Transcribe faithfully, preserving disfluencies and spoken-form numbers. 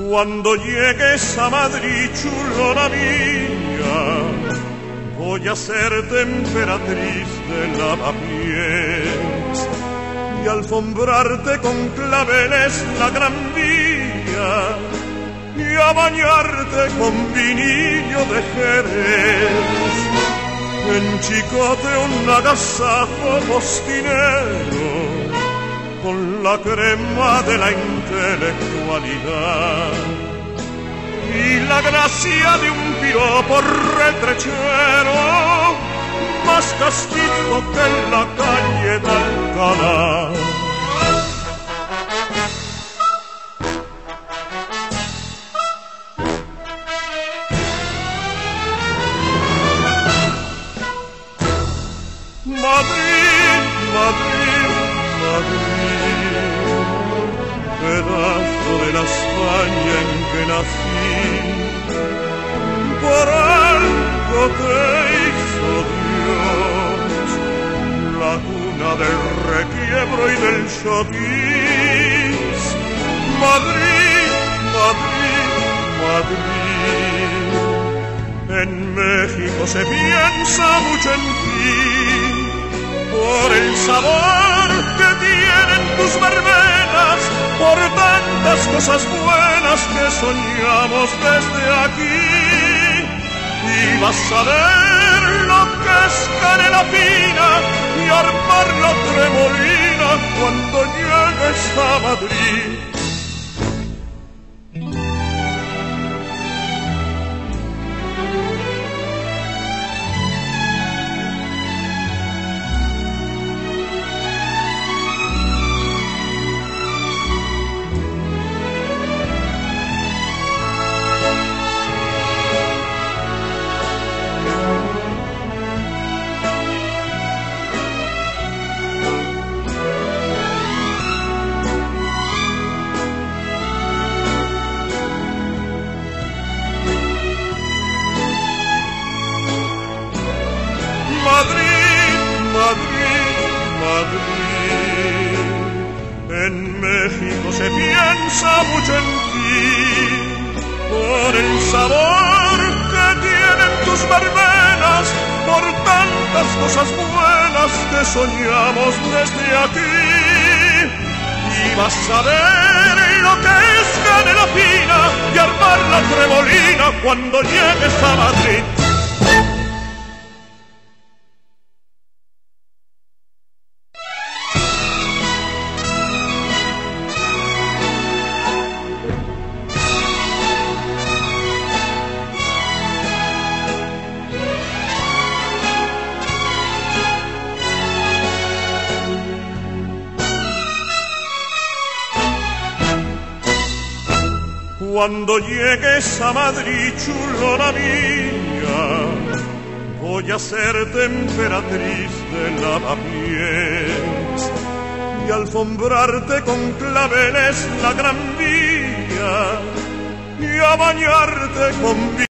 Cuando llegues a Madrid, chulona mía, voy a serte emperatriz de lavapiés y alfombrarte con claveles la gran vía y a bañarte con vinillo de Jerez. En Chicote un agasajo postinero con la crema de la intelectualidad y la gracia de un piropo retrechero, más castigo que en la calle de Alcalá. Madrid, Madrid, Madrid, pedazo de la España en que nací, por algo te hizo Dios, la cuna del requiebro y del chotis. Madrid, Madrid, Madrid, en México se piensa mucho en ti, por el sabor que tienen tus verbenas, por tantas cosas buenas que soñamos desde aquí. Y vas a ver lo que es canela fina y armar la tremolina cuando llegues a Madrid. Madrid, Madrid, Madrid, en México se piensa mucho en ti, por el sabor que tienen tus verbenas, por tantas cosas buenas que soñamos desde aquí. Y vas a ver lo que es canela fina y armar la tremolina cuando llegues a Madrid. Cuando llegues a Madrid, chulona mía, voy a serte emperatriz de lavapiés y alfombrarte con claveles la gran vía y a bañarte con